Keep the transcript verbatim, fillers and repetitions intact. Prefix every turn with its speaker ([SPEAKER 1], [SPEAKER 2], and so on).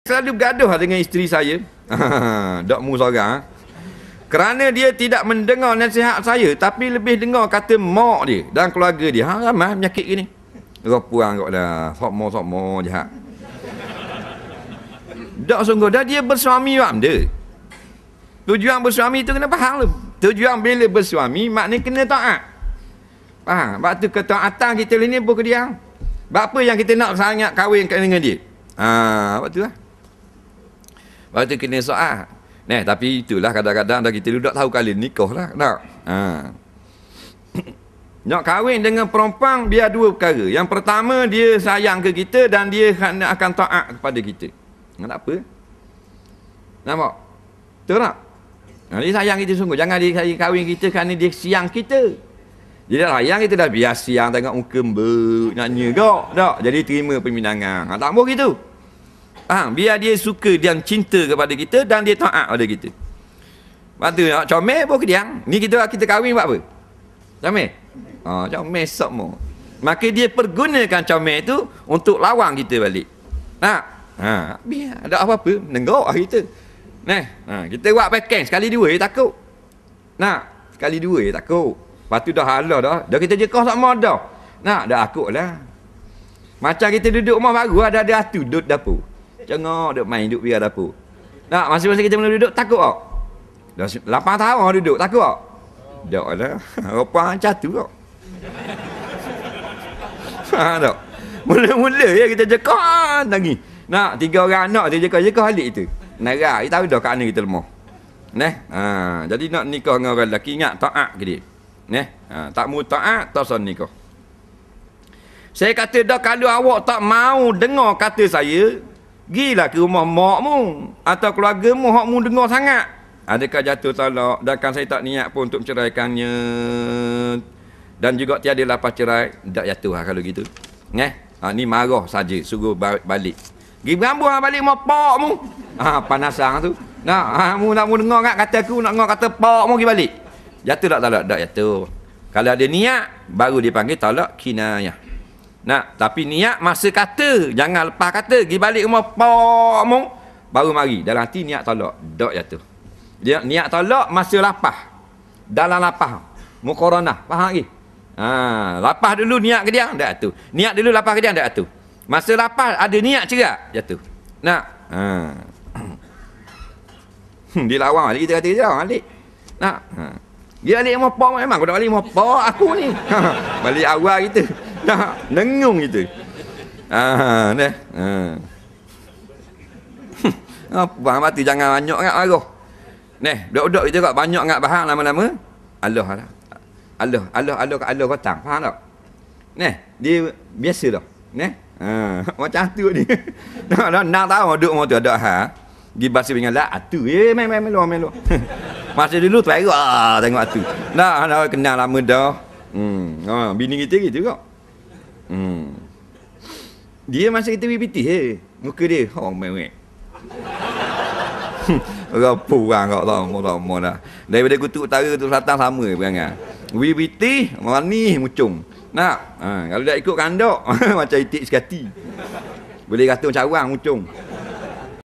[SPEAKER 1] selalu bergaduh dengan isteri saya. Dok mu seorang. Kerana dia tidak mendengar nasihat saya, tapi lebih dengar kata mak dia dan keluarga dia. Ha, ramai penyakit gini. Rupuan kau dah. Sokmo-sokmo jahat. Dok sungguh dah dia bersuami benda. Tujuan bersuami tu kena faham lu. Tujuan bila bersuami maknanya kena taat. Faham? Sebab tu ketaatan kita ni berkediang. Sebab apa yang kita nak sangat kahwin dengan dia? Ha, sebab tu lah. Sebab tu kena soal. Nah, tapi itulah kadang-kadang dah kita duduk tahu kali nikah lah. Tak? Ha. Nak kahwin dengan perempuan biar dua perkara. Yang pertama dia sayang ke kita dan dia akan taat kepada kita. Tak apa. Nampak? Betul tak? Nah, dia sayang kita sungguh. Jangan dia kahwin kita kerana dia siang kita. Dia dah sayang kita dah biar siang tengok muka mbak, nanya kok. Tak? Jadi terima peminangan. Ha, tak boleh gitu. Ha, biar dia suka dan cinta kepada kita dan dia taat pada kita. Lepas tu nak comel pun kediang. Ni kita kita kahwin buat apa? Comel. Ha, comel sok mo. Maka dia pergunakan comel tu untuk lawan kita balik. Nak? Ha, biar ada apa-apa nenggok kita. Nah, ha, kita buat packing sekali dua dia takut. Nak? Sekali dua dia takut. Lepas tu dah halah dah. Dah kita jekah sama dah. Nak? Dah akutlah. Macam kita duduk rumah baru ada ada atu duduk dapur. Jangan duduk main, duduk biar dapur. Nak, masing-masing kita mula duduk, takut tak? Dah lapan tahun duduk, takut tak? Tak lah. Rupa macam tu tak? Faham tak? Mula-mula ya kita jekah lagi. Nak, tiga orang anak dia jekah-jekah balik itu. Narah, kita tahu dah kat mana kita lemah. Nah, ha, jadi nak nikah dengan orang lelaki, ingat taat ke dia. Nah, ha, tak mau taat, tak usah nikah. Saya kata dah kalau awak tak mau dengar kata saya, gilah ke rumah makmu atau keluargamu, hakmu dengar sangat. Adakah jatuh talak? Dan saya tak niat pun untuk menceraikannya. Dan juga tiada lapas cerai. Tak jatuh lah kalau gitu. Eh? Ha, ni marah saja, suruh balik. Gi berambung lah balik rumah pakmu. Ha, panasang tu. Nah, ha, mu nak mu dengar kat kata aku, nak dengar kata pakmu gi balik. Jatuh tak talak? Tak jatuh. Kalau ada niat, baru dipanggil talak kinayah. Nak, tapi niat masa kata, jangan lepas kata, pergi balik rumah pakmu, baru mari. Dalam hati niat tolak, dok jatuh. Dia niat tolak masa lapah. Dalam lapah. Muqaranah, faham lagi? Ha, lapah dulu niat ke dia, dak jatuh. Niat dulu lapah ke dia, dak jatuh. Masa lapah ada niat cerak, jatuh. Nak. Ha. Dia lawan balik, kita kata dia lawan balik. Nak. Ha. Dia balik rumah pak memang aku nak balik rumah pak aku ni. Balik awal kita. Dah nengung gitu. Ah, dah. Ha. Apa mati jangan banyak sangat marah. Neh, dok-dok kita kat banyak sangat bahan lama-lama. Allah lah. Allah, Allah, Allah kat Allah kotang. Faham tak? Neh, dia biasa dah. Neh. Ha, macam tu ni. Dah dah nak tahu duduk rumah tu ada ha. Gi basuh pinggan lah atu. Eh, main main melo melo. Masa dulu tu ah tengok atu. Dah dah kenal lama dah. Hmm, ha, bini kita gitu kok. Hmm. Dia masa kita B P T eh. Muka dia oh mewek. Orang purang kau tahu mau tahu mau dah. Daripada Kutub Utara tu Selatan sama perangai. B P T mani mucung. Nak. Ha, kalau dah ikut kandok macam itik sekati. Boleh kata macam orang mucung.